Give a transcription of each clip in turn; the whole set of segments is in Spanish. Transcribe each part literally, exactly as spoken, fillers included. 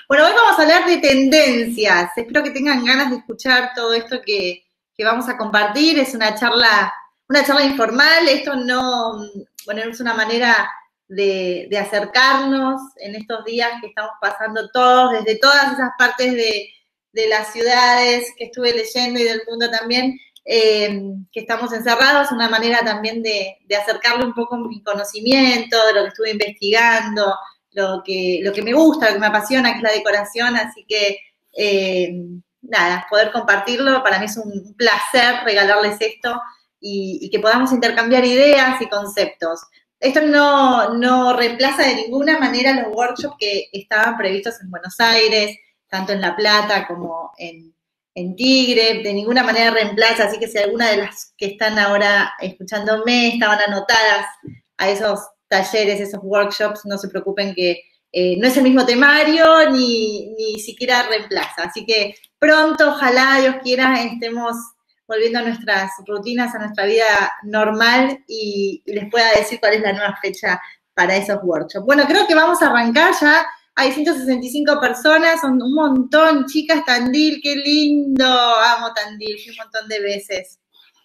Bueno, hoy vamos a hablar de tendencias. Espero que tengan ganas de escuchar todo esto que, que vamos a compartir. Es una charla, una charla informal. Esto no, bueno, es una manera de, de acercarnos en estos días que estamos pasando todos, desde todas esas partes de, de las ciudades que estuve leyendo y del mundo también, eh, que estamos encerrados. Una manera también de, de acercarle un poco mi conocimiento, de lo que estuve investigando, lo que, lo que me gusta, lo que me apasiona, que es la decoración, así que, eh, nada, poder compartirlo, para mí es un placer regalarles esto y, y que podamos intercambiar ideas y conceptos. Esto no, no reemplaza de ninguna manera los workshops que estaban previstos en Buenos Aires, tanto en La Plata como en, en Tigre, de ninguna manera reemplaza, así que si alguna de las que están ahora escuchándome estaban anotadas a esos talleres, esos workshops, no se preocupen que eh, no es el mismo temario ni, ni siquiera reemplaza. Así que pronto, ojalá Dios quiera, estemos volviendo a nuestras rutinas, a nuestra vida normal y, y les pueda decir cuál es la nueva fecha para esos workshops. Bueno, creo que vamos a arrancar ya. Hay ciento sesenta y cinco personas, son un montón, chicas. Tandil, qué lindo, amo Tandil, un montón de veces.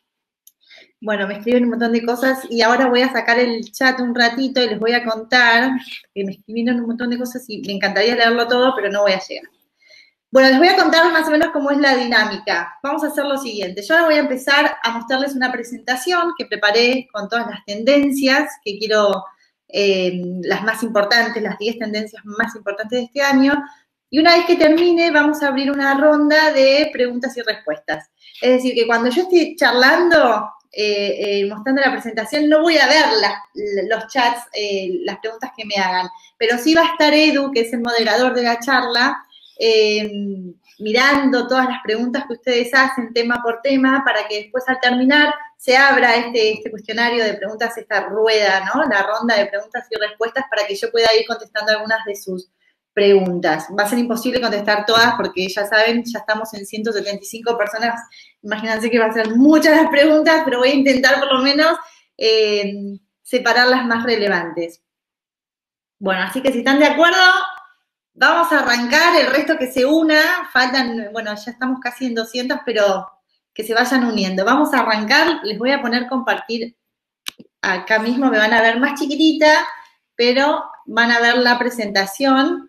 Bueno, me escriben un montón de cosas y ahora voy a sacar el chat un ratito y les voy a contar, que me escribieron un montón de cosas y me encantaría leerlo todo, pero no voy a llegar. Bueno, les voy a contar más o menos cómo es la dinámica. Vamos a hacer lo siguiente. Yo ahora voy a empezar a mostrarles una presentación que preparé con todas las tendencias que quiero, eh, las más importantes, las diez tendencias más importantes de este año. Y una vez que termine, vamos a abrir una ronda de preguntas y respuestas. Es decir, que cuando yo esté charlando, eh, eh, mostrando la presentación, no voy a ver la, los chats, eh, las preguntas que me hagan, pero sí va a estar Edu, que es el moderador de la charla, eh, mirando todas las preguntas que ustedes hacen tema por tema, para que después al terminar se abra este, este cuestionario de preguntas, esta rueda, ¿no? La ronda de preguntas y respuestas, para que yo pueda ir contestando algunas de sus preguntas. Va a ser imposible contestar todas porque ya saben, ya estamos en ciento setenta y cinco personas. Imagínense que va a ser muchas las preguntas, pero voy a intentar por lo menos eh, separar las más relevantes. Bueno, así que si están de acuerdo, vamos a arrancar. El resto que se una, faltan, bueno, ya estamos casi en doscientos, pero que se vayan uniendo. Vamos a arrancar, les voy a poner compartir acá mismo, me van a ver más chiquitita, pero van a ver la presentación.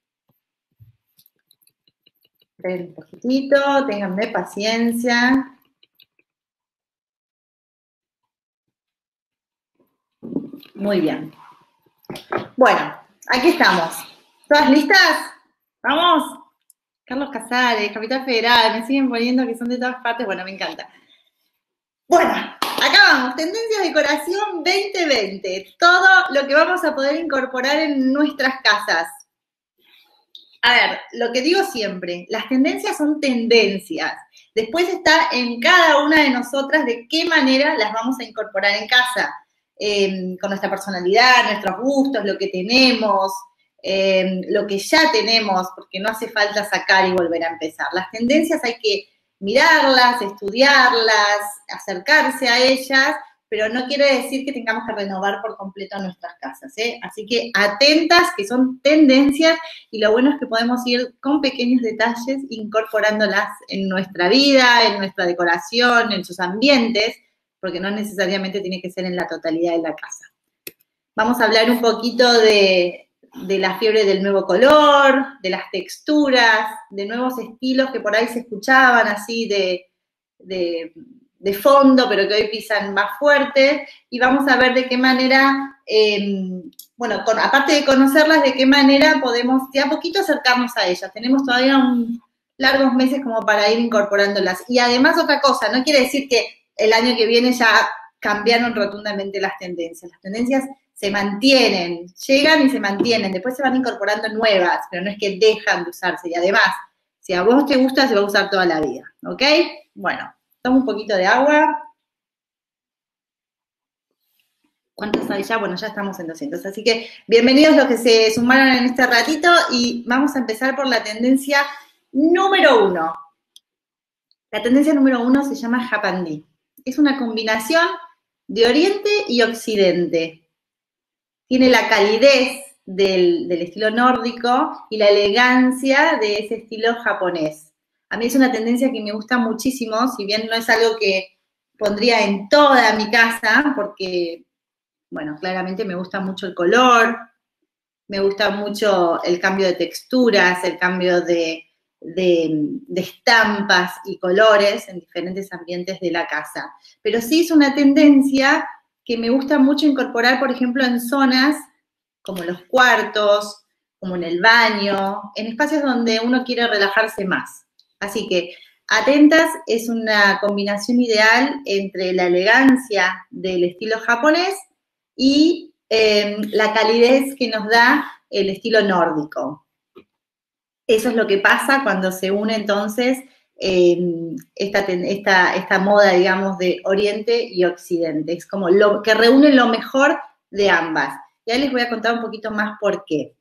Un poquitito, ténganme paciencia. Muy bien. Bueno, aquí estamos. ¿Todas listas? ¿Vamos? Carlos Casares, Capital Federal, me siguen poniendo que son de todas partes. Bueno, me encanta. Bueno, acá vamos. Tendencias de decoración veinte veinte. Todo lo que vamos a poder incorporar en nuestras casas. A ver, lo que digo siempre, las tendencias son tendencias. Después está en cada una de nosotras de qué manera las vamos a incorporar en casa, eh, con nuestra personalidad, nuestros gustos, lo que tenemos, eh, lo que ya tenemos, porque no hace falta sacar y volver a empezar. Las tendencias hay que mirarlas, estudiarlas, acercarse a ellas, pero no quiere decir que tengamos que renovar por completo nuestras casas, ¿eh? Así que atentas, que son tendencias, y lo bueno es que podemos ir con pequeños detalles incorporándolas en nuestra vida, en nuestra decoración, en sus ambientes, porque no necesariamente tiene que ser en la totalidad de la casa. Vamos a hablar un poquito de, de la fiebre del nuevo color, de las texturas, de nuevos estilos que por ahí se escuchaban así de... de de fondo, pero que hoy pisan más fuerte, y vamos a ver de qué manera, eh, bueno, con, aparte de conocerlas, de qué manera podemos de a poquito acercarnos a ellas. Tenemos todavía un, largos meses como para ir incorporándolas. Y además otra cosa, no quiere decir que el año que viene ya cambiaron rotundamente las tendencias. Las tendencias se mantienen, llegan y se mantienen, después se van incorporando nuevas, pero no es que dejan de usarse. Y además, si a vos te gusta, se va a usar toda la vida, ¿ok? Bueno. Tomo un poquito de agua. ¿Cuántos hay ya? Bueno, ya estamos en doscientos. Así que bienvenidos los que se sumaron en este ratito y vamos a empezar por la tendencia número uno. La tendencia número uno se llama Japandí. Es una combinación de Oriente y Occidente. Tiene la calidez del, del estilo nórdico y la elegancia de ese estilo japonés. A mí es una tendencia que me gusta muchísimo, si bien no es algo que pondría en toda mi casa, porque, bueno, claramente me gusta mucho el color, me gusta mucho el cambio de texturas, el cambio de, de, de estampas y colores en diferentes ambientes de la casa. Pero sí es una tendencia que me gusta mucho incorporar, por ejemplo, en zonas como los cuartos, como en el baño, en espacios donde uno quiere relajarse más. Así que atentas, es una combinación ideal entre la elegancia del estilo japonés y eh, la calidez que nos da el estilo nórdico. Eso es lo que pasa cuando se une entonces eh, esta, esta, esta moda, digamos, de Oriente y Occidente. Es como lo que reúne lo mejor de ambas. Ya les voy a contar un poquito más por qué.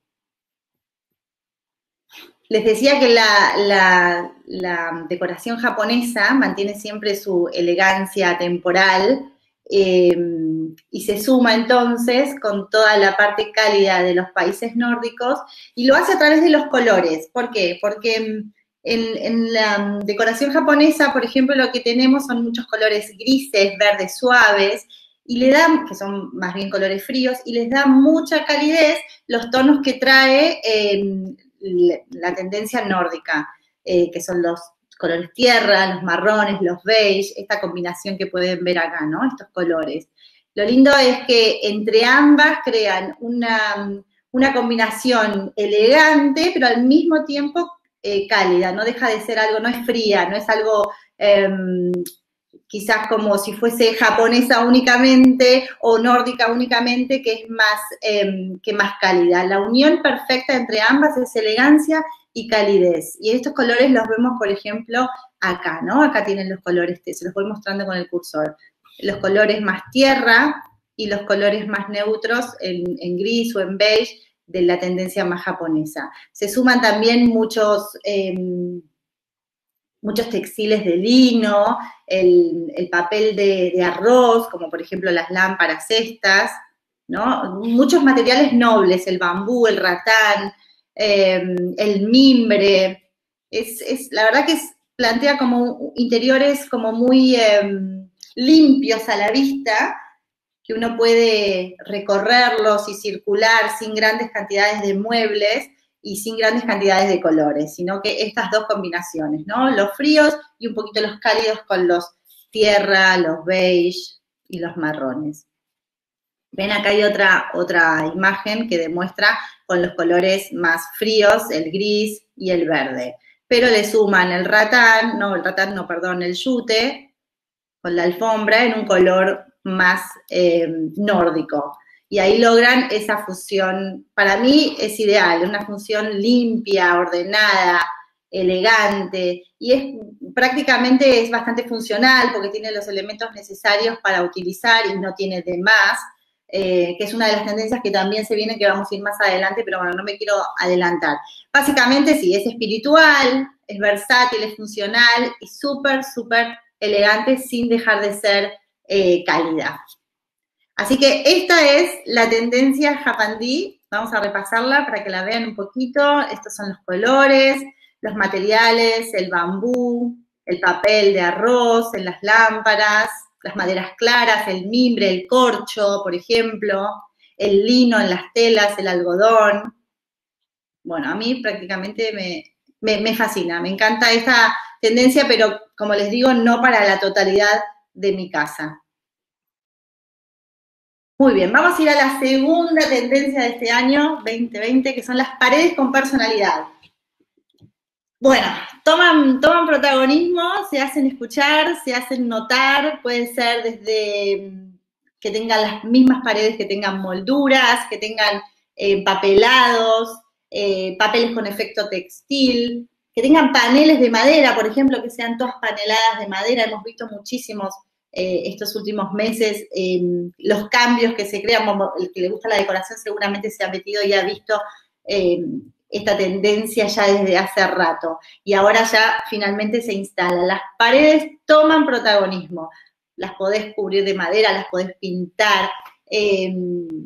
Les decía que la, la, la decoración japonesa mantiene siempre su elegancia temporal eh, y se suma entonces con toda la parte cálida de los países nórdicos y lo hace a través de los colores. ¿Por qué? Porque en, en la decoración japonesa, por ejemplo, lo que tenemos son muchos colores grises, verdes suaves, y le dan, que son más bien colores fríos, y les da mucha calidez los tonos que trae eh, la tendencia nórdica, eh, que son los colores tierra, los marrones, los beige, esta combinación que pueden ver acá, ¿no? Estos colores. Lo lindo es que entre ambas crean una, una combinación elegante, pero al mismo tiempo eh, cálida, no deja de ser algo, no es fría, no es algo... Eh, quizás como si fuese japonesa únicamente o nórdica únicamente, que es más, eh, que más cálida. La unión perfecta entre ambas es elegancia y calidez. Y estos colores los vemos, por ejemplo, acá, ¿no? Acá tienen los colores, se los voy mostrando con el cursor. Los colores más tierra y los colores más neutros en, en gris o en beige de la tendencia más japonesa. Se suman también muchos... Eh, muchos textiles de lino, el, el papel de, de arroz, como por ejemplo las lámparas estas, ¿no? Muchos materiales nobles, el bambú, el ratán, eh, el mimbre. Es, es, la verdad que es, plantea como interiores como muy eh, limpios a la vista, que uno puede recorrerlos y circular sin grandes cantidades de muebles, y sin grandes cantidades de colores, sino que estas dos combinaciones, ¿no? Los fríos y un poquito los cálidos con los tierra, los beige y los marrones. Ven, acá hay otra, otra imagen que demuestra con los colores más fríos, el gris y el verde. Pero le suman el ratán, no, el ratán no, perdón, el yute, con la alfombra en un color más eh, nórdico. Y ahí logran esa fusión, para mí es ideal, una función limpia, ordenada, elegante, y es prácticamente es bastante funcional porque tiene los elementos necesarios para utilizar y no tiene de más, eh, que es una de las tendencias que también se viene, que vamos a ir más adelante, pero bueno, no me quiero adelantar. Básicamente sí, es espiritual, es versátil, es funcional y súper, súper elegante sin dejar de ser eh, cálida. Así que esta es la tendencia japandí. Vamos a repasarla para que la vean un poquito. Estos son los colores, los materiales, el bambú, el papel de arroz en las lámparas, las maderas claras, el mimbre, el corcho, por ejemplo, el lino en las telas, el algodón. Bueno, a mí prácticamente me, me, me fascina, me encanta esta tendencia, pero como les digo, no para la totalidad de mi casa. Muy bien, vamos a ir a la segunda tendencia de este año veinte veinte, que son las paredes con personalidad. Bueno, toman, toman protagonismo, se hacen escuchar, se hacen notar, puede ser desde que tengan las mismas paredes, que tengan molduras, que tengan eh, papelados, eh, papeles con efecto textil, que tengan paneles de madera, por ejemplo, que sean todas paneladas de madera. Hemos visto muchísimos eh, estos últimos meses eh, los cambios que se crean. El que le gusta la decoración seguramente se ha metido y ha visto eh, esta tendencia ya desde hace rato. Y ahora ya finalmente se instala. Las paredes toman protagonismo. Las podés cubrir de madera, las podés pintar. Eh,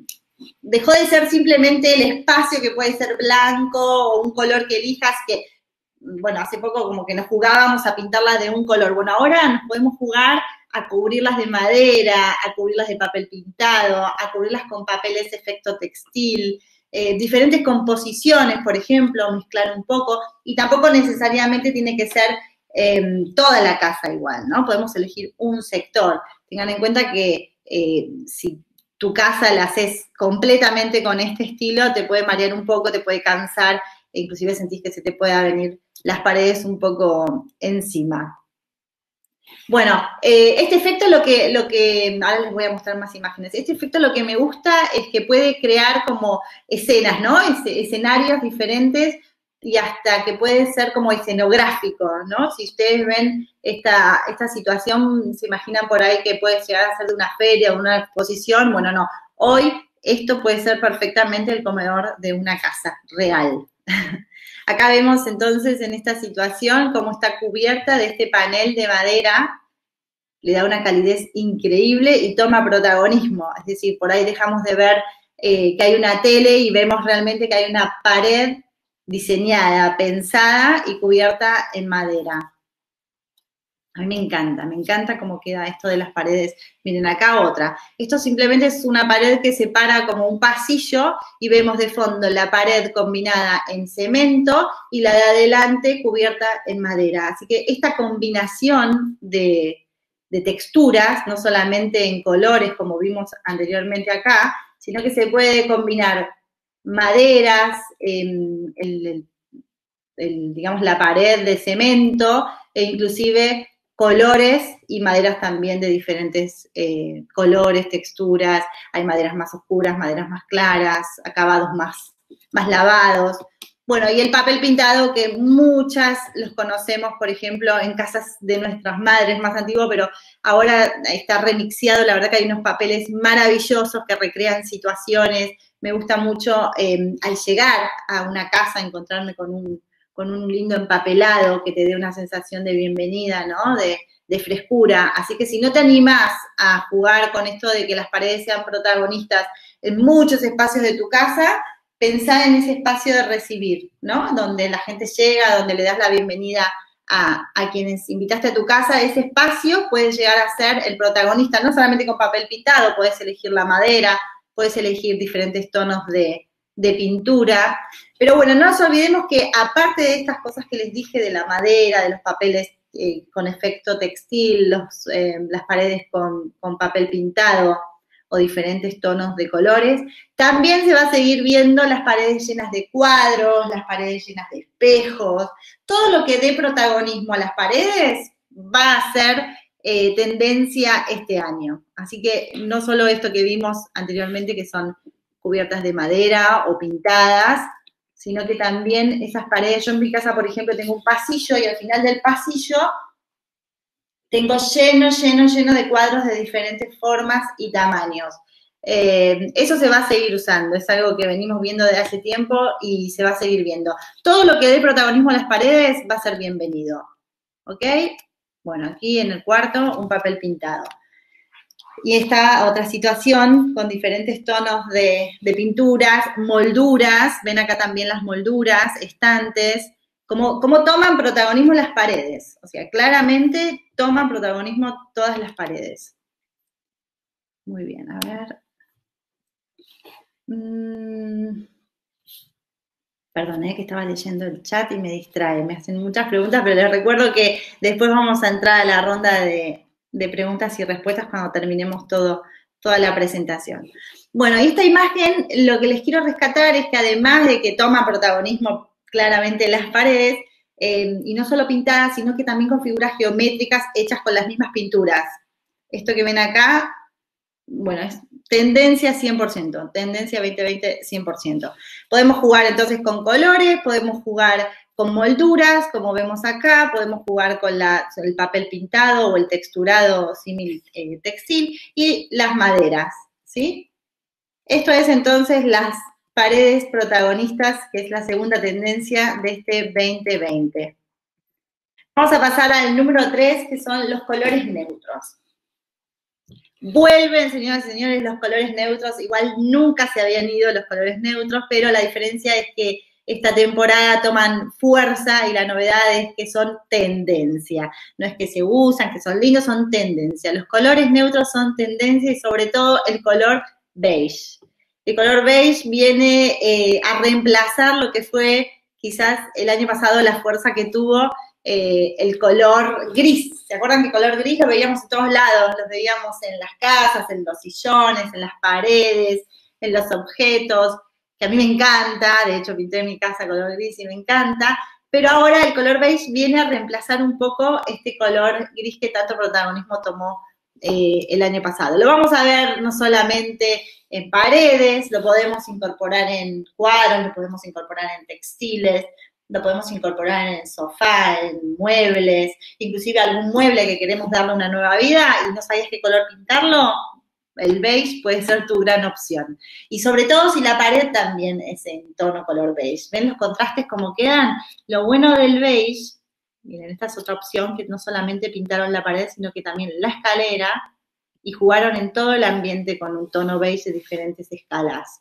dejó de ser simplemente el espacio que puede ser blanco o un color que elijas, que, bueno, hace poco como que nos jugábamos a pintarlas de un color. Bueno, ahora nos podemos jugar a cubrirlas de madera, a cubrirlas de papel pintado, a cubrirlas con papeles efecto textil, eh, diferentes composiciones, por ejemplo, mezclar un poco, y tampoco necesariamente tiene que ser eh, toda la casa igual, ¿no? Podemos elegir un sector. Tengan en cuenta que eh, si tu casa la haces completamente con este estilo, te puede marear un poco, te puede cansar, e inclusive sentís que se te pueda venir las paredes un poco encima. Bueno, eh, este efecto lo que, lo que, ahora les voy a mostrar más imágenes, este efecto lo que me gusta es que puede crear como escenas, ¿no? Es, escenarios diferentes y hasta que puede ser como escenográfico, ¿no? Si ustedes ven esta, esta situación, se imaginan por ahí que puede llegar a ser de una feria o una exposición, bueno, no, hoy esto puede ser perfectamente el comedor de una casa real. Acá vemos entonces en esta situación cómo está cubierta de este panel de madera, le da una calidez increíble y toma protagonismo, es decir, por ahí dejamos de ver eh, que hay una tele y vemos realmente que hay una pared diseñada, pensada y cubierta en madera. A mí me encanta, me encanta cómo queda esto de las paredes. Miren, acá otra. Esto simplemente es una pared que separa como un pasillo y vemos de fondo la pared combinada en cemento y la de adelante cubierta en madera. Así que esta combinación de, de texturas, no solamente en colores como vimos anteriormente acá, sino que se puede combinar maderas, el, el, el, digamos la pared de cemento e inclusive colores y maderas también de diferentes eh, colores, texturas, hay maderas más oscuras, maderas más claras, acabados más, más lavados. Bueno, y el papel pintado que muchas los conocemos, por ejemplo, en casas de nuestras madres más antiguas, pero ahora está remixeado, la verdad que hay unos papeles maravillosos que recrean situaciones. Me gusta mucho eh, al llegar a una casa encontrarme con un con un lindo empapelado que te dé una sensación de bienvenida, ¿no? De, de frescura. Así que si no te animás a jugar con esto de que las paredes sean protagonistas en muchos espacios de tu casa, pensá en ese espacio de recibir, ¿no? Donde la gente llega, donde le das la bienvenida a, a quienes invitaste a tu casa. Ese espacio puede llegar a ser el protagonista, no solamente con papel pintado, podés elegir la madera, podés elegir diferentes tonos de, de pintura. Pero bueno, no nos olvidemos que aparte de estas cosas que les dije de la madera, de los papeles eh, con efecto textil, los, eh, las paredes con, con papel pintado o diferentes tonos de colores, también se va a seguir viendo las paredes llenas de cuadros, las paredes llenas de espejos, todo lo que dé protagonismo a las paredes va a ser eh, tendencia este año. Así que no solo esto que vimos anteriormente, que son cubiertas de madera o pintadas, sino que también esas paredes, yo en mi casa, por ejemplo, tengo un pasillo y al final del pasillo tengo lleno, lleno, lleno de cuadros de diferentes formas y tamaños. Eh, eso se va a seguir usando, es algo que venimos viendo desde hace tiempo y se va a seguir viendo. Todo lo que dé protagonismo a las paredes va a ser bienvenido, ¿ok? Bueno, aquí en el cuarto, un papel pintado. Y esta otra situación con diferentes tonos de, de pinturas, molduras, ven acá también las molduras, estantes, cómo, cómo toman protagonismo las paredes. O sea, claramente toman protagonismo todas las paredes. Muy bien, a ver. Mm. Perdón, eh, que estaba leyendo el chat y me distrae, me hacen muchas preguntas, pero les recuerdo que después vamos a entrar a la ronda de... de preguntas y respuestas cuando terminemos todo, toda la presentación. Bueno, y esta imagen lo que les quiero rescatar es que además de que toma protagonismo claramente las paredes, eh, y no solo pintadas, sino que también con figuras geométricas hechas con las mismas pinturas. Esto que ven acá, bueno, es tendencia cien por ciento, tendencia veinte veinte cien por ciento. Podemos jugar entonces con colores, podemos jugar con molduras, como vemos acá, podemos jugar con la, el papel pintado o el texturado símil eh, textil y las maderas, ¿sí? Esto es entonces las paredes protagonistas, que es la segunda tendencia de este veinte veinte. Vamos a pasar al número tres, que son los colores neutros. Vuelven, señoras y señores, los colores neutros. Igual nunca se habían ido los colores neutros, pero la diferencia es que esta temporada toman fuerza y la novedad es que son tendencia. No es que se usan, que son lindos, son tendencia. Los colores neutros son tendencia y sobre todo el color beige. El color beige viene eh, a reemplazar lo que fue quizás el año pasado la fuerza que tuvo eh, el color gris. ¿Se acuerdan que el color gris lo veíamos en todos lados? Lo veíamos en las casas, en los sillones, en las paredes, en los objetos, que a mí me encanta. De hecho, pinté mi casa color gris y me encanta. Pero ahora el color beige viene a reemplazar un poco este color gris que tanto protagonismo tomó eh, el año pasado. Lo vamos a ver no solamente en paredes, lo podemos incorporar en cuadros, lo podemos incorporar en textiles, lo podemos incorporar en sofá, en muebles, inclusive algún mueble que queremos darle una nueva vida y no sabías qué color pintarlo, el beige puede ser tu gran opción. Y sobre todo si la pared también es en tono color beige. ¿Ven los contrastes como quedan? Lo bueno del beige, miren, esta es otra opción, que no solamente pintaron la pared, sino que también la escalera, y jugaron en todo el ambiente con un tono beige de diferentes escalas.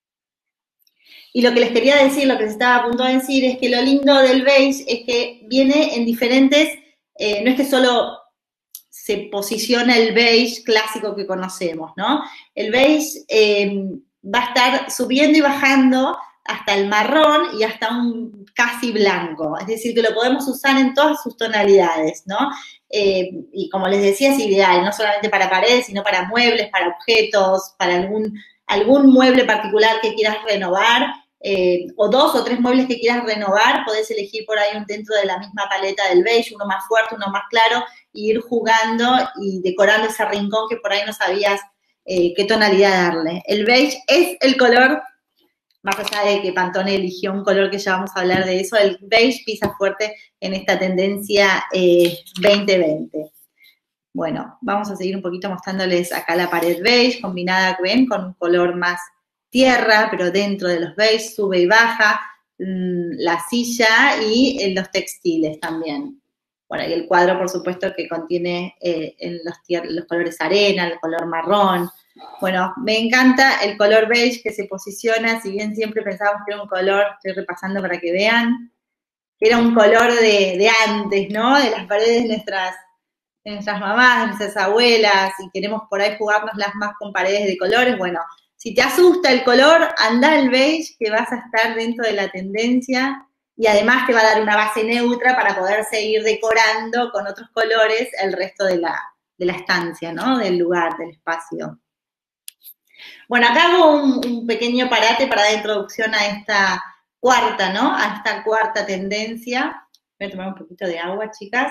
Y lo que les quería decir, lo que les estaba a punto de decir, es que lo lindo del beige es que viene en diferentes, eh, no es que solo se posiciona el beige clásico que conocemos, ¿no? El beige eh, va a estar subiendo y bajando hasta el marrón y hasta un casi blanco, es decir, que lo podemos usar en todas sus tonalidades, ¿no? Eh, y como les decía, es ideal, no solamente para paredes, sino para muebles, para objetos, para algún, algún mueble particular que quieras renovar, eh, o dos o tres muebles que quieras renovar, podés elegir por ahí un dentro de la misma paleta del beige, uno más fuerte, uno más claro, y ir jugando y decorando ese rincón que por ahí no sabías eh, qué tonalidad darle. El beige es el color, más allá de que Pantone eligió un color que ya vamos a hablar de eso, el beige pisa fuerte en esta tendencia eh, veinte veinte. Bueno, vamos a seguir un poquito mostrándoles acá la pared beige, combinada, ven, con un color más tierra, pero dentro de los beige, sube y baja, mmm, la silla y en los textiles también. Bueno, y el cuadro, por supuesto, que contiene eh, en los, los colores arena, el color marrón. Bueno, me encanta el color beige que se posiciona, si bien siempre pensábamos que era un color, estoy repasando para que vean, que era un color de, de antes, ¿no? De las paredes de nuestras, de nuestras mamás, de nuestras abuelas, y queremos por ahí jugárnoslas más con paredes de colores. Bueno, si te asusta el color, anda al beige, que vas a estar dentro de la tendencia, y además te va a dar una base neutra para poder seguir decorando con otros colores el resto de la, de la estancia, ¿no? Del lugar, del espacio. Bueno, acá hago un, un pequeño parate para dar introducción a esta cuarta, ¿no? A esta cuarta tendencia. Voy a tomar un poquito de agua, chicas.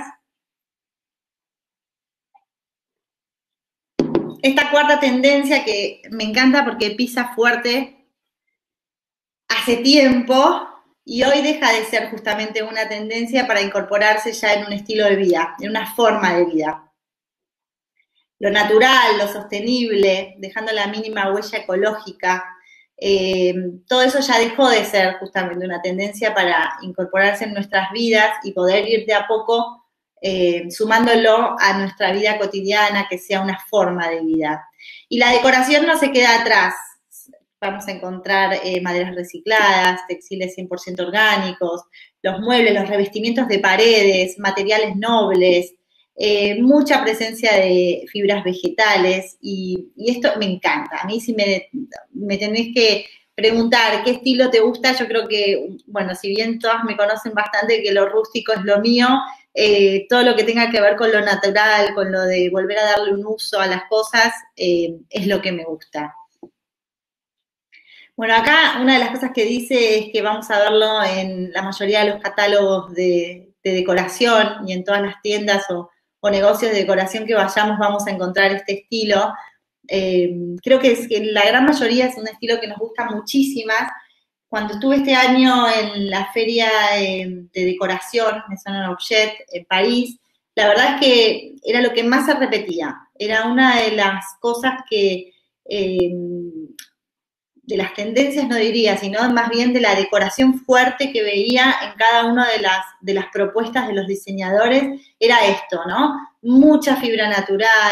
Esta cuarta tendencia que me encanta porque pisa fuerte hace tiempo y hoy deja de ser justamente una tendencia para incorporarse ya en un estilo de vida, en una forma de vida. Lo natural, lo sostenible, dejando la mínima huella ecológica, eh, todo eso ya dejó de ser justamente una tendencia para incorporarse en nuestras vidas y poder ir de a poco eh, sumándolo a nuestra vida cotidiana, que sea una forma de vida. Y la decoración no se queda atrás. Vamos a encontrar eh, maderas recicladas, textiles cien por ciento orgánicos, los muebles, los revestimientos de paredes, materiales nobles, Eh, mucha presencia de fibras vegetales y, y esto me encanta. A mí si me, me tenés que preguntar qué estilo te gusta, yo creo que, bueno, si bien todas me conocen bastante que lo rústico es lo mío, eh, todo lo que tenga que ver con lo natural, con lo de volver a darle un uso a las cosas, eh, es lo que me gusta. Bueno, acá una de las cosas que dice es que vamos a verlo en la mayoría de los catálogos de, de decoración y en todas las tiendas o o negocios de decoración que vayamos vamos a encontrar este estilo. Eh, creo que, es, que la gran mayoría es un estilo que nos gusta muchísimas. Cuando estuve este año en la feria eh, de decoración, Maison et Objet, en París, la verdad es que era lo que más se repetía. Era una de las cosas que, eh, de las tendencias no diría, sino más bien de la decoración fuerte que veía en cada una de las, de las propuestas de los diseñadores, era esto, ¿no? Mucha fibra natural,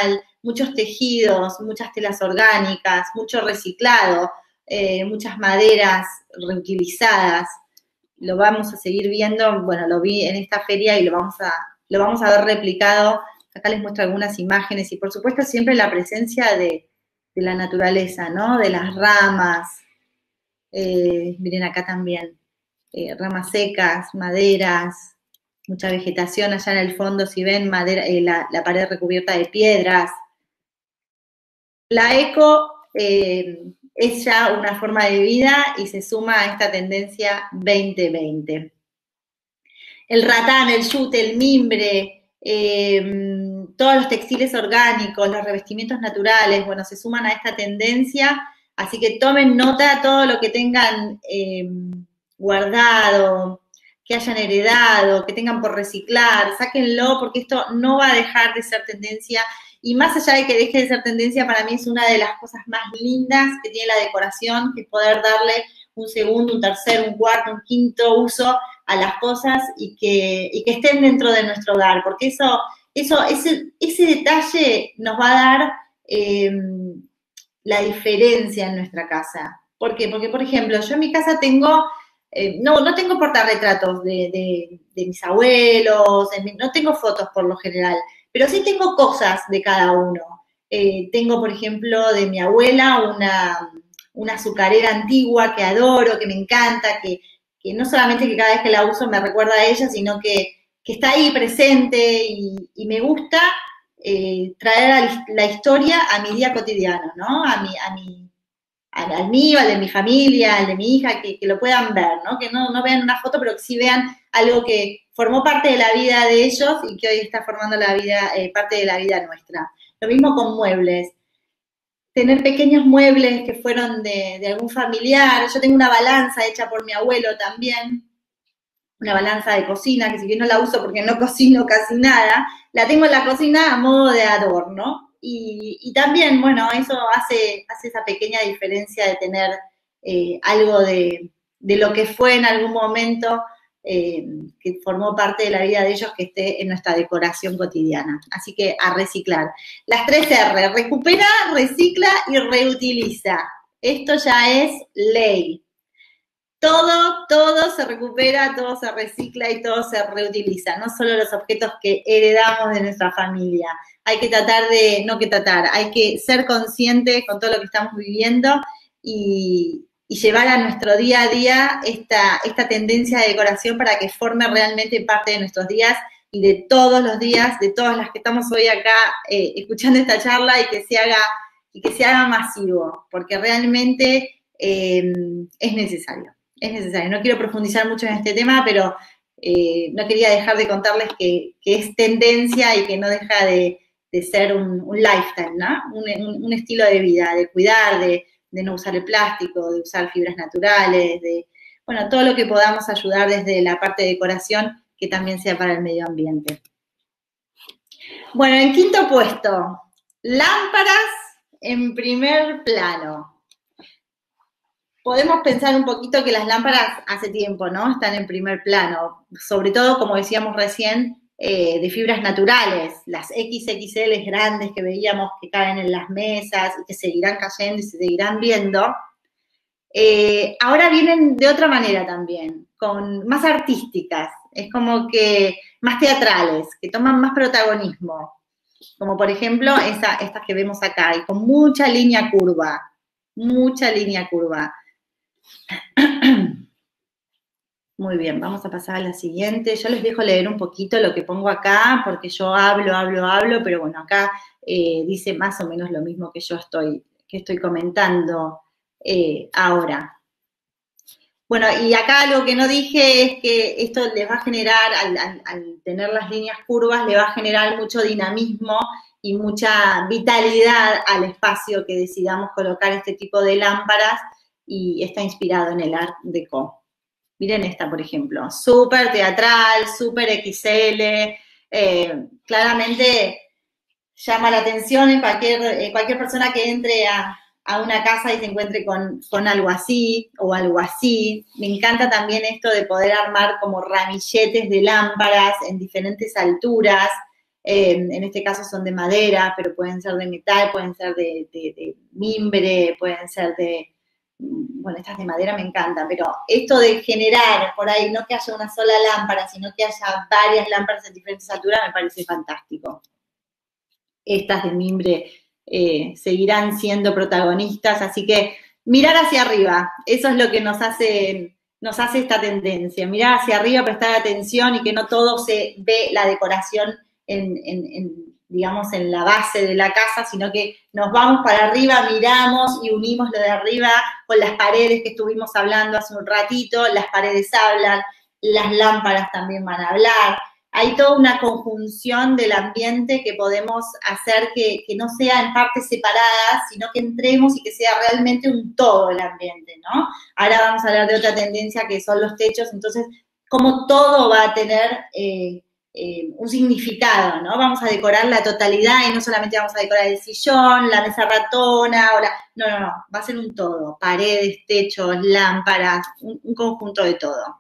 muchos tejidos, muchas telas orgánicas, mucho reciclado, eh, muchas maderas reutilizadas. Lo vamos a seguir viendo, bueno, lo vi en esta feria y lo vamos a, lo vamos a ver replicado. Acá les muestro algunas imágenes y por supuesto siempre la presencia de, de la naturaleza, ¿no? De las ramas. Eh, miren acá también, eh, ramas secas, maderas, mucha vegetación allá en el fondo, si ven, madera, eh, la, la pared recubierta de piedras. La eco eh, es ya una forma de vida y se suma a esta tendencia veinte veinte. El ratán, el yute, el mimbre, eh, todos los textiles orgánicos, los revestimientos naturales, bueno, se suman a esta tendencia, así que tomen nota todo lo que tengan eh, guardado, que hayan heredado, que tengan por reciclar, sáquenlo porque esto no va a dejar de ser tendencia y más allá de que deje de ser tendencia, para mí es una de las cosas más lindas que tiene la decoración, que es poder darle un segundo, un tercer, un cuarto, un quinto uso a las cosas y que, y que estén dentro de nuestro hogar, porque eso, eso ese, ese detalle nos va a dar eh, la diferencia en nuestra casa. ¿Por qué? Porque, por ejemplo, yo en mi casa tengo, eh, no, no tengo portarretratos de, de, de mis abuelos, no tengo fotos por lo general, pero sí tengo cosas de cada uno. Eh, tengo, por ejemplo, de mi abuela una, una azucarera antigua que adoro, que me encanta, que, que no solamente que cada vez que la uso me recuerda a ella, sino que, que está ahí presente y, y me gusta eh, traer a la historia a mi día cotidiano, ¿no? A mi, a mi, al, al mío, al de mi familia, al de mi hija, que, que lo puedan ver, ¿no? Que no, no vean una foto, pero que sí vean algo que formó parte de la vida de ellos y que hoy está formando la vida, eh, parte de la vida nuestra. Lo mismo con muebles. Tener pequeños muebles que fueron de, de algún familiar. Yo tengo una balanza hecha por mi abuelo también, una balanza de cocina, que si bien no la uso porque no cocino casi nada, la tengo en la cocina a modo de adorno. Y, y también, bueno, eso hace, hace esa pequeña diferencia de tener eh, algo de, de lo que fue en algún momento, eh, que formó parte de la vida de ellos, que esté en nuestra decoración cotidiana. Así que a reciclar. Las tres R, recupera, recicla y reutiliza. Esto ya es ley. Todo, todo se recupera, todo se recicla y todo se reutiliza, no solo los objetos que heredamos de nuestra familia. Hay que tratar de, no que tratar, hay que ser conscientes con todo lo que estamos viviendo y, y llevar a nuestro día a día esta, esta tendencia de decoración para que forme realmente parte de nuestros días y de todos los días, de todas las que estamos hoy acá eh, escuchando esta charla y que se haga, y que se haga masivo, porque realmente eh, es necesario. Es necesario. No quiero profundizar mucho en este tema, pero eh, no quería dejar de contarles que, que es tendencia y que no deja de, de ser un, un lifestyle, ¿no? Un, un, un estilo de vida, de cuidar, de, de no usar el plástico, de usar fibras naturales, de, bueno, todo lo que podamos ayudar desde la parte de decoración que también sea para el medio ambiente. Bueno, en quinto puesto, lámparas en primer plano. Podemos pensar un poquito que las lámparas hace tiempo, ¿no? Están en primer plano, sobre todo, como decíamos recién, eh, de fibras naturales, las equis equis ele grandes que veíamos que caen en las mesas y que seguirán cayendo y se seguirán viendo. Eh, ahora vienen de otra manera también, con más artísticas, es como que más teatrales, que toman más protagonismo, como por ejemplo esa, estas que vemos acá, y con mucha línea curva, mucha línea curva. Muy bien, vamos a pasar a la siguiente. Yo les dejo leer un poquito lo que pongo acá, porque yo hablo, hablo, hablo, pero bueno, acá eh, dice más o menos lo mismo que yo estoy, que estoy comentando eh, ahora. Bueno, y acá algo que no dije es que esto les va a generar, al, al, al tener las líneas curvas, le va a generar mucho dinamismo y mucha vitalidad al espacio que decidamos colocar este tipo de lámparas, y está inspirado en el Art Deco. Miren esta, por ejemplo, súper teatral, súper equis ele, eh, claramente llama la atención en cualquier, eh, cualquier persona que entre a, a una casa y se encuentre con, con algo así o algo así. Me encanta también esto de poder armar como ramilletes de lámparas en diferentes alturas. eh, en este caso son de madera, pero pueden ser de metal, pueden ser de, de, de mimbre, pueden ser de, bueno, estas de madera me encantan, pero esto de generar por ahí, no que haya una sola lámpara, sino que haya varias lámparas en diferentes alturas, me parece fantástico. Estas de mimbre eh, seguirán siendo protagonistas, así que mirar hacia arriba, eso es lo que nos hace, nos hace esta tendencia, mirar hacia arriba, prestar atención y que no todo se ve la decoración en, en, en, digamos, en la base de la casa, sino que nos vamos para arriba, miramos y unimos lo de arriba con las paredes que estuvimos hablando hace un ratito, las paredes hablan, las lámparas también van a hablar. Hay toda una conjunción del ambiente que podemos hacer que, que no sea en partes separadas, sino que entremos y que sea realmente un todo el ambiente, ¿no? Ahora vamos a hablar de otra tendencia que son los techos, entonces, cómo todo va a tener eh, eh, un significado, ¿no? Vamos a decorar la totalidad y no solamente vamos a decorar el sillón, la mesa ratona, o la... no, no, no, va a ser un todo, paredes, techos, lámparas, un, un conjunto de todo.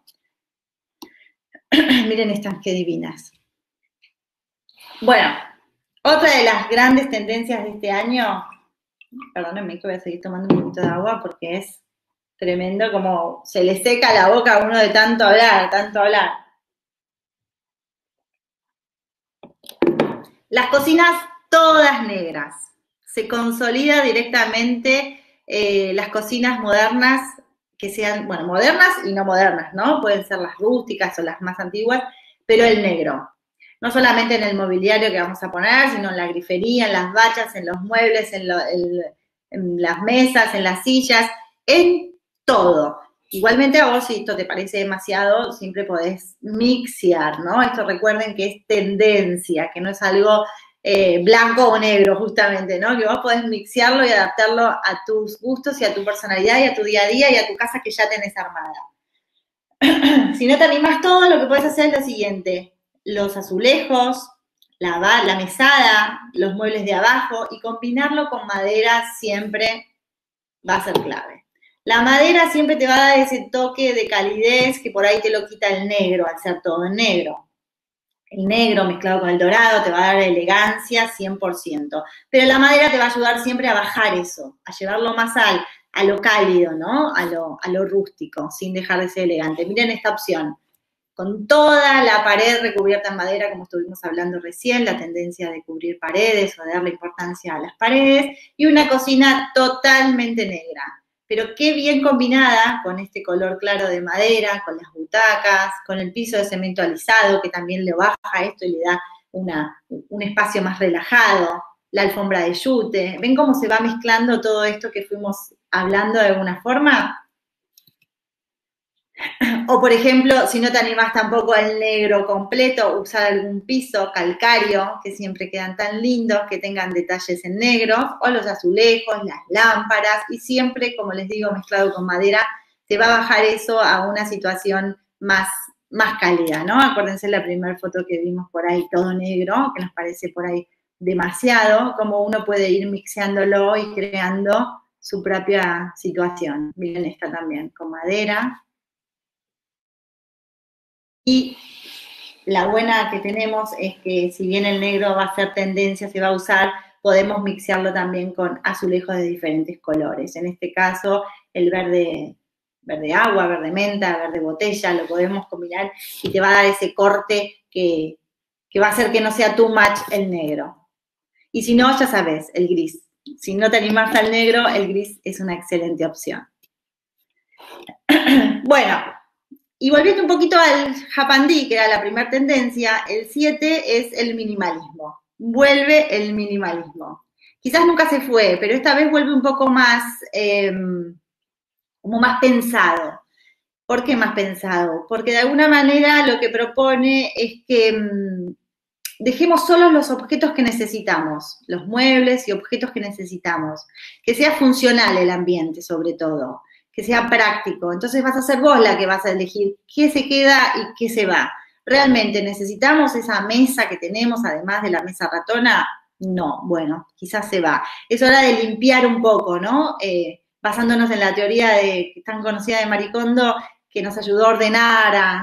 Miren estas, qué divinas. Bueno, otra de las grandes tendencias de este año, perdónenme que voy a seguir tomando un poquito de agua porque es tremendo como se le seca la boca a uno de tanto hablar, tanto hablar. Las cocinas todas negras. Se consolida directamente eh, las cocinas modernas, que sean, bueno, modernas y no modernas, ¿no? Pueden ser las rústicas o las más antiguas, pero el negro. No solamente en el mobiliario que vamos a poner, sino en la grifería, en las bachas, en los muebles, en, lo, en, en las mesas, en las sillas, en todo. Igualmente a vos, si esto te parece demasiado, siempre podés mixear, ¿no? Esto recuerden que es tendencia, que no es algo eh, blanco o negro, justamente, ¿no? Que vos podés mixearlo y adaptarlo a tus gustos y a tu personalidad y a tu día a día y a tu casa que ya tenés armada. Si no te animás todo, lo que podés hacer es lo siguiente. Los azulejos, la, la mesada, los muebles de abajo y combinarlo con madera siempre va a ser clave. La madera siempre te va a dar ese toque de calidez que por ahí te lo quita el negro, al ser todo en negro. El negro mezclado con el dorado te va a dar elegancia cien por ciento. Pero la madera te va a ayudar siempre a bajar eso, a llevarlo más al, a lo cálido, ¿no? A lo, a lo rústico, sin dejar de ser elegante. Miren esta opción. Con toda la pared recubierta en madera, como estuvimos hablando recién, la tendencia de cubrir paredes o de darle importancia a las paredes, y una cocina totalmente negra. Pero qué bien combinada con este color claro de madera, con las butacas, con el piso de cemento alisado, que también le baja esto y le da una, un espacio más relajado, la alfombra de yute. ¿Ven cómo se va mezclando todo esto que fuimos hablando de alguna forma? O, por ejemplo, si no te animás tampoco al negro completo, usar algún piso calcáreo, que siempre quedan tan lindos, que tengan detalles en negro, o los azulejos, las lámparas, y siempre, como les digo, mezclado con madera, te va a bajar eso a una situación más, más cálida, ¿no? Acuérdense la primera foto que vimos por ahí, todo negro, que nos parece por ahí demasiado, como uno puede ir mixeándolo y creando su propia situación. Miren esta también, con madera. Y la buena que tenemos es que si bien el negro va a ser tendencia, se va a usar, podemos mixearlo también con azulejos de diferentes colores. En este caso, el verde, verde agua, verde menta, verde botella, lo podemos combinar y te va a dar ese corte que, que va a hacer que no sea too much el negro. Y si no, ya sabes, el gris. Si no te animas al negro, el gris es una excelente opción. Bueno, y volviendo un poquito al japandí, que era la primera tendencia, el siete es el minimalismo. Vuelve el minimalismo. Quizás nunca se fue, pero esta vez vuelve un poco más, eh, como más pensado. ¿Por qué más pensado? Porque de alguna manera lo que propone es que mmm, dejemos solo los objetos que necesitamos, los muebles y objetos que necesitamos. Que sea funcional el ambiente, sobre todo. Que sea práctico. Entonces vas a ser vos la que vas a elegir qué se queda y qué se va. ¿Realmente necesitamos esa mesa que tenemos, además de la mesa ratona? No, bueno, quizás se va. Es hora de limpiar un poco, ¿no? Eh, basándonos en la teoría de, tan conocida de Marie Kondo, que nos ayudó a ordenar, a,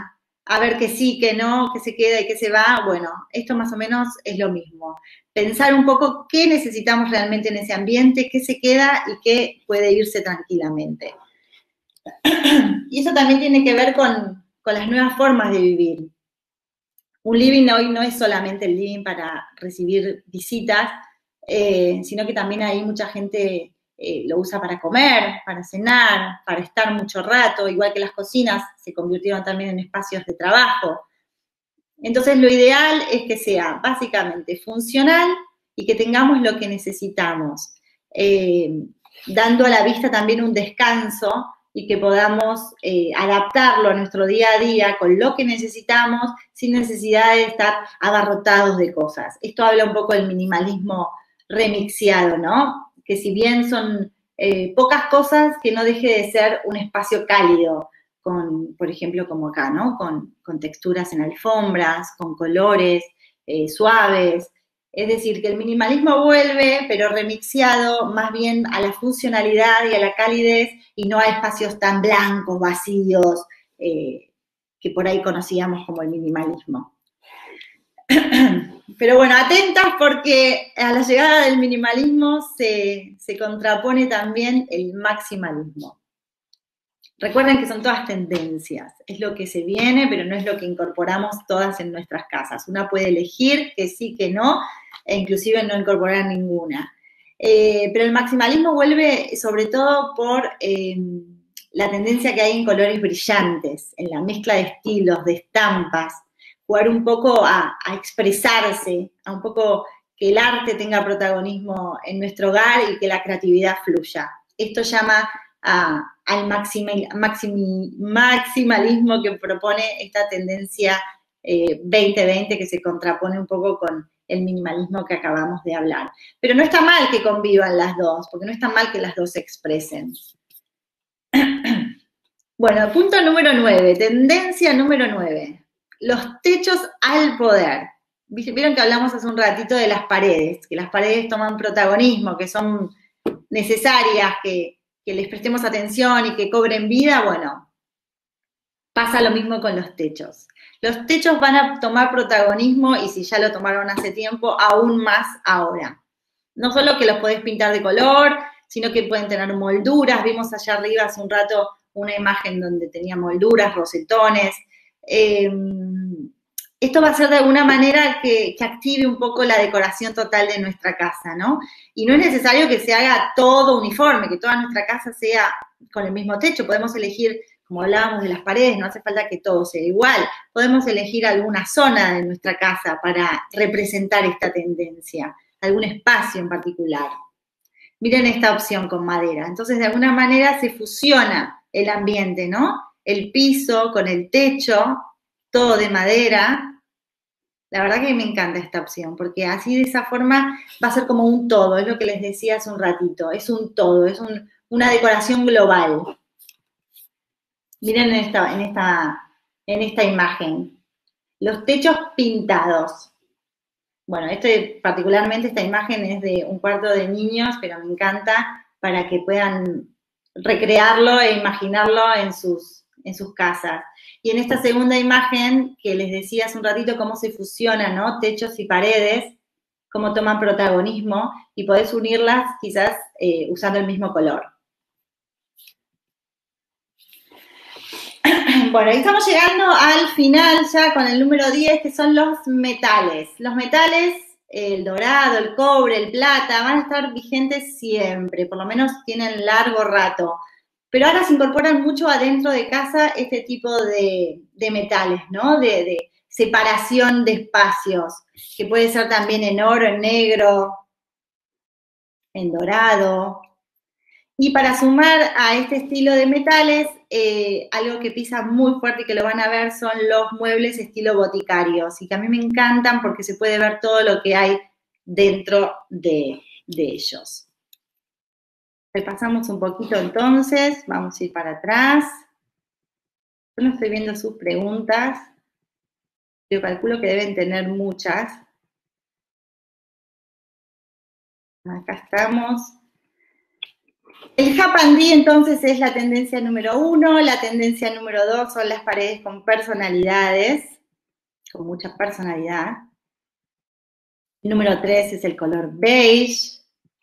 a ver qué sí, qué no, qué se queda y qué se va. Bueno, esto más o menos es lo mismo. Pensar un poco qué necesitamos realmente en ese ambiente, qué se queda y qué puede irse tranquilamente. Y eso también tiene que ver con, con las nuevas formas de vivir. Un living hoy no es solamente el living para recibir visitas, eh, sino que también hay mucha gente eh, lo usa para comer, para cenar, para estar mucho rato, igual que las cocinas se convirtieron también en espacios de trabajo. Entonces lo ideal es que sea básicamente funcional y que tengamos lo que necesitamos, eh, dando a la vista también un descanso y que podamos eh, adaptarlo a nuestro día a día con lo que necesitamos sin necesidad de estar abarrotados de cosas. Esto habla un poco del minimalismo remixiado, ¿no? Que si bien son eh, pocas cosas, que no deje de ser un espacio cálido, con, por ejemplo, como acá, ¿no? Con, con texturas en alfombras, con colores eh, suaves. Es decir, que el minimalismo vuelve, pero remixiado más bien a la funcionalidad y a la calidez y no a espacios tan blancos, vacíos, eh, que por ahí conocíamos como el minimalismo. Pero bueno, atentas porque a la llegada del minimalismo se, se contrapone también el maximalismo. Recuerden que son todas tendencias, es lo que se viene, pero no es lo que incorporamos todas en nuestras casas. Una puede elegir que sí, que no, e inclusive no incorporar ninguna. Eh, pero el maximalismo vuelve sobre todo por eh, la tendencia que hay en colores brillantes, en la mezcla de estilos, de estampas, jugar un poco a, a expresarse, a un poco que el arte tenga protagonismo en nuestro hogar y que la creatividad fluya. Esto llama a, al maximi, maximi, maximalismo que propone esta tendencia eh, veinte veinte que se contrapone un poco con el minimalismo que acabamos de hablar. Pero no está mal que convivan las dos, porque no está mal que las dos se expresen. Bueno, punto número nueve, tendencia número nueve, los techos al poder. Vieron que hablamos hace un ratito de las paredes, que las paredes toman protagonismo, que son necesarias, que, que les prestemos atención y que cobren vida. Bueno, pasa lo mismo con los techos. Los techos van a tomar protagonismo y si ya lo tomaron hace tiempo, aún más ahora. No solo que los podés pintar de color, sino que pueden tener molduras. Vimos allá arriba hace un rato una imagen donde tenía molduras, rosetones. Eh, esto va a ser de alguna manera que, que active un poco la decoración total de nuestra casa, ¿no? Y no es necesario que se haga todo uniforme, que toda nuestra casa sea con el mismo techo. Podemos elegir, como hablábamos de las paredes, no hace falta que todo sea igual. Podemos elegir alguna zona de nuestra casa para representar esta tendencia, algún espacio en particular. Miren esta opción con madera. Entonces, de alguna manera se fusiona el ambiente, ¿no? El piso con el techo, todo de madera. La verdad que me encanta esta opción, porque así de esa forma va a ser como un todo, es lo que les decía hace un ratito, es un todo, es un, una decoración global. Miren en esta, en, esta, en esta imagen, los techos pintados. Bueno, este, particularmente esta imagen es de un cuarto de niños, pero me encanta para que puedan recrearlo e imaginarlo en sus, en sus casas. Y en esta segunda imagen, que les decía hace un ratito cómo se fusionan, ¿no? Techos y paredes, cómo toman protagonismo, y podés unirlas quizás eh, usando el mismo color. Bueno, ahí estamos llegando al final ya con el número diez, que son los metales. Los metales, el dorado, el cobre, el plata, van a estar vigentes siempre, por lo menos tienen largo rato. Pero ahora se incorporan mucho adentro de casa este tipo de, de metales, ¿no? De, de separación de espacios, que puede ser también en oro, en negro, en dorado. Y para sumar a este estilo de metales, eh, algo que pisa muy fuerte y que lo van a ver son los muebles estilo boticarios, y que a mí me encantan porque se puede ver todo lo que hay dentro de, de ellos. Repasamos un poquito entonces, vamos a ir para atrás. Yo no estoy viendo sus preguntas, yo calculo que deben tener muchas. Acá estamos. El Japandí, entonces, es la tendencia número uno. La tendencia número dos son las paredes con personalidades, con mucha personalidad. El número tres es el color beige.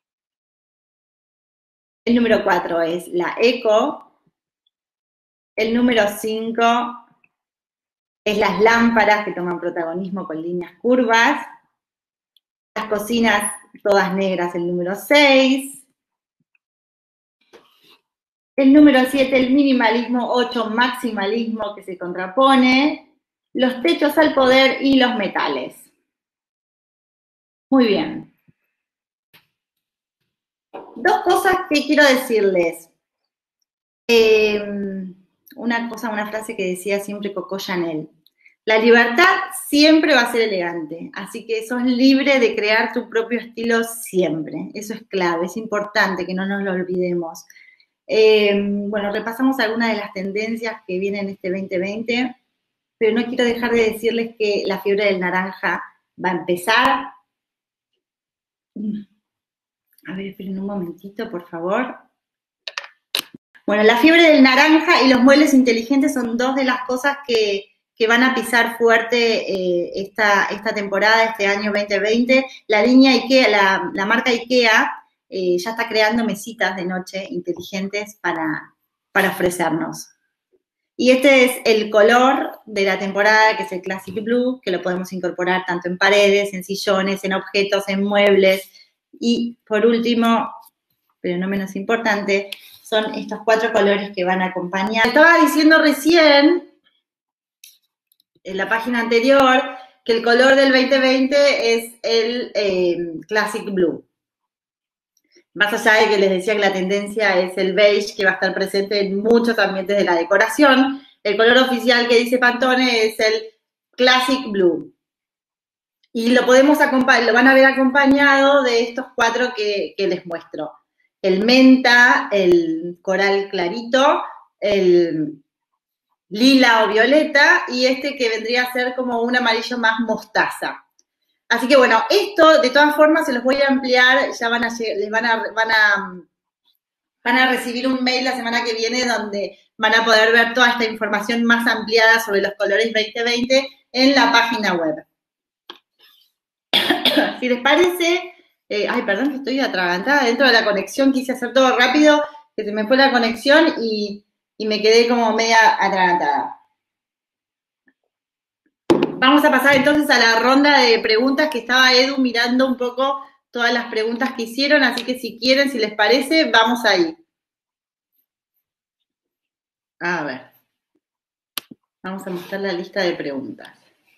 El número cuatro es la eco. El número cinco es las lámparas que toman protagonismo con líneas curvas. Las cocinas todas negras, el número seis. El número siete, el minimalismo. ocho, maximalismo, que se contrapone. Los techos al poder y los metales. Muy bien. Dos cosas que quiero decirles. Eh, una cosa, una frase que decía siempre Coco Chanel. La libertad siempre va a ser elegante, así que sos libre de crear tu propio estilo siempre. Eso es clave, es importante que no nos lo olvidemos. Eh, bueno, repasamos algunas de las tendencias que vienen este veinte veinte, pero no quiero dejar de decirles que la fiebre del naranja va a empezar. A ver, esperen un momentito, por favor. Bueno, la fiebre del naranja y los muebles inteligentes son dos de las cosas que, que van a pisar fuerte eh, esta, esta temporada, este año veinte veinte. La línea IKEA, la, la marca IKEA, eh, ya está creando mesitas de noche inteligentes para, para ofrecernos. Y este es el color de la temporada, que es el Classic Blue, que lo podemos incorporar tanto en paredes, en sillones, en objetos, en muebles. Y por último, pero no menos importante, son estos cuatro colores que van a acompañar. Estaba diciendo recién, en la página anterior, que el color del veinte veinte es el eh, Classic Blue. Más allá de que les decía que la tendencia es el beige, que va a estar presente en muchos ambientes de la decoración, el color oficial que dice Pantone es el Classic Blue. Y lo podemos acompañar, lo van a ver acompañado de estos cuatro que, que les muestro. El menta, el coral clarito, el lila o violeta, y este que vendría a ser como un amarillo más mostaza. Así que bueno, esto de todas formas se los voy a ampliar, ya van a, les van a, van a, van a recibir un mail la semana que viene donde van a poder ver toda esta información más ampliada sobre los colores veinte veinte en la página web. Si les parece, eh, ay, perdón que estoy atragantada dentro de la conexión, quise hacer todo rápido, que se me fue la conexión y, y me quedé como media atragantada. Vamos a pasar entonces a la ronda de preguntas, que estaba Edu mirando un poco todas las preguntas que hicieron, así que si quieren, si les parece, vamos ahí. A ver. Vamos a mostrar la lista de preguntas.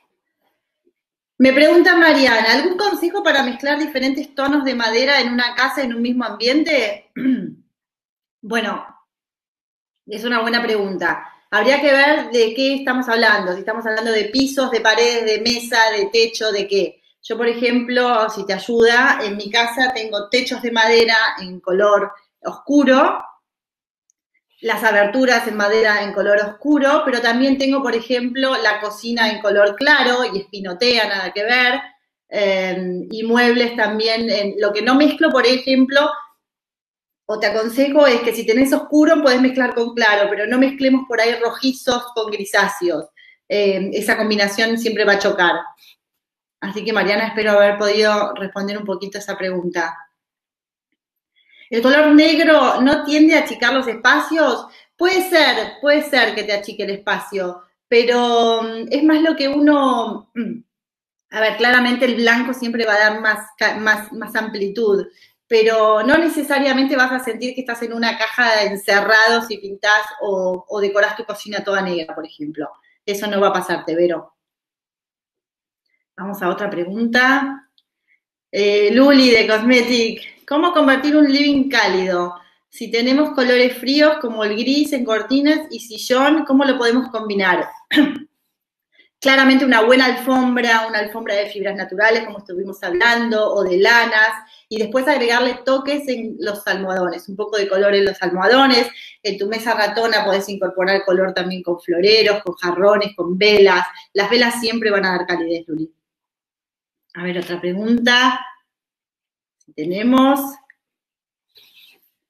Me pregunta Mariana, ¿algún consejo para mezclar diferentes tonos de madera en una casa en un mismo ambiente? Bueno, es una buena pregunta. Habría que ver de qué estamos hablando, si estamos hablando de pisos, de paredes, de mesa, de techo, de qué. Yo, por ejemplo, si te ayuda, en mi casa tengo techos de madera en color oscuro, las aberturas en madera en color oscuro, pero también tengo, por ejemplo, la cocina en color claro y espinotea, nada que ver, eh, y muebles también. En, lo que no mezclo, por ejemplo, o te aconsejo, es que si tenés oscuro podés mezclar con claro, pero no mezclemos por ahí rojizos con grisáceos. Eh, esa combinación siempre va a chocar. Así que, Mariana, espero haber podido responder un poquito a esa pregunta. ¿El color negro no tiende a achicar los espacios? Puede ser, puede ser que te achique el espacio, pero es más lo que uno... A ver, claramente el blanco siempre va a dar más, más, más amplitud, pero no necesariamente vas a sentir que estás en una caja encerrado si pintás o, o decorás tu cocina toda negra, por ejemplo. Eso no va a pasarte, Vero. Vamos a otra pregunta. Eh, Luli de Cosmetic. ¿Cómo convertir un living cálido? Si tenemos colores fríos como el gris en cortinas y sillón, ¿cómo lo podemos combinar? Claramente una buena alfombra, una alfombra de fibras naturales, como estuvimos hablando, o de lanas, y después agregarle toques en los almohadones, un poco de color en los almohadones. En tu mesa ratona podés incorporar color también con floreros, con jarrones, con velas. Las velas siempre van a dar calidez, Luli. A ver, otra pregunta. Tenemos.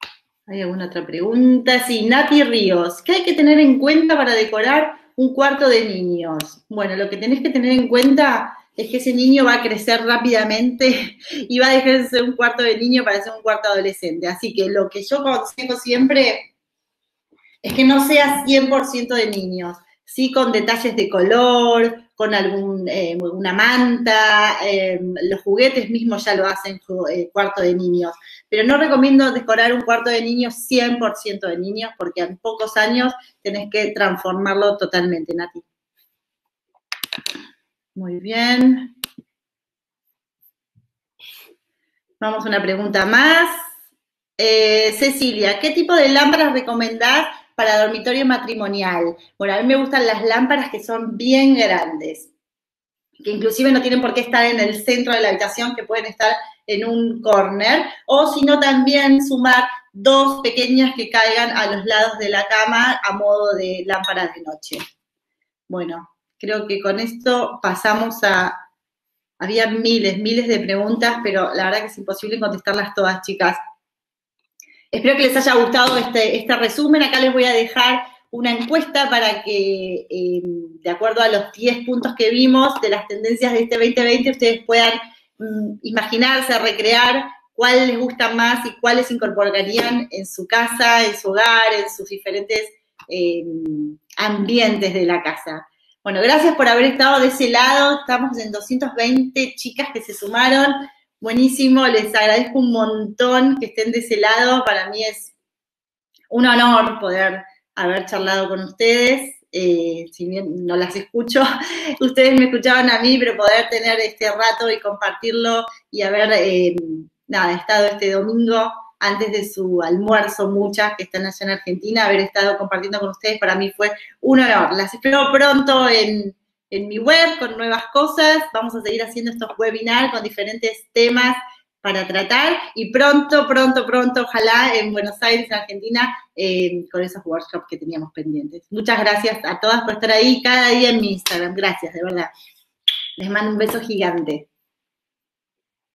¿Hay alguna otra pregunta? Sí, Nati Ríos. ¿Qué hay que tener en cuenta para decorar un cuarto de niños? Bueno, lo que tenés que tener en cuenta es que ese niño va a crecer rápidamente y va a dejar de ser un cuarto de niño para ser un cuarto adolescente. Así que lo que yo aconsejo siempre es que no sea cien por ciento de niños, sí con detalles de color, con algún, eh, una manta, eh, los juguetes mismos ya lo hacen eh, cuarto de niños, pero no recomiendo decorar un cuarto de niños cien por ciento de niños porque en pocos años tenés que transformarlo totalmente, Nati. Muy bien. Vamos a una pregunta más. Eh, Cecilia, ¿qué tipo de lámparas recomendás para dormitorio matrimonial? Bueno, a mí me gustan las lámparas que son bien grandes, que inclusive no tienen por qué estar en el centro de la habitación, que pueden estar en un corner, o sino también sumar dos pequeñas que caigan a los lados de la cama a modo de lámparas de noche. Bueno, creo que con esto pasamos a... Había miles, miles de preguntas, pero la verdad que es imposible contestarlas todas, chicas. Espero que les haya gustado este, este resumen. Acá les voy a dejar una encuesta para que, eh, de acuerdo a los diez puntos que vimos de las tendencias de este veinte veinte, ustedes puedan mm, imaginarse, recrear cuáles les gustan más y cuáles incorporarían en su casa, en su hogar, en sus diferentes eh, ambientes de la casa. Bueno, gracias por haber estado de ese lado. Estamos en doscientas veinte chicas que se sumaron. Buenísimo, les agradezco un montón que estén de ese lado. Para mí es un honor poder haber charlado con ustedes. Eh, si bien no las escucho, ustedes me escuchaban a mí, pero poder tener este rato y compartirlo y haber, eh, nada, estado este domingo antes de su almuerzo, muchas que están allá en Argentina, haber estado compartiendo con ustedes, para mí fue un honor. Las espero pronto en, en mi web con nuevas cosas. Vamos a seguir haciendo estos webinars con diferentes temas para tratar y pronto, pronto, pronto, ojalá en Buenos Aires, en Argentina, eh, con esos workshops que teníamos pendientes. Muchas gracias a todas por estar ahí cada día en mi Instagram. Gracias, de verdad. Les mando un beso gigante.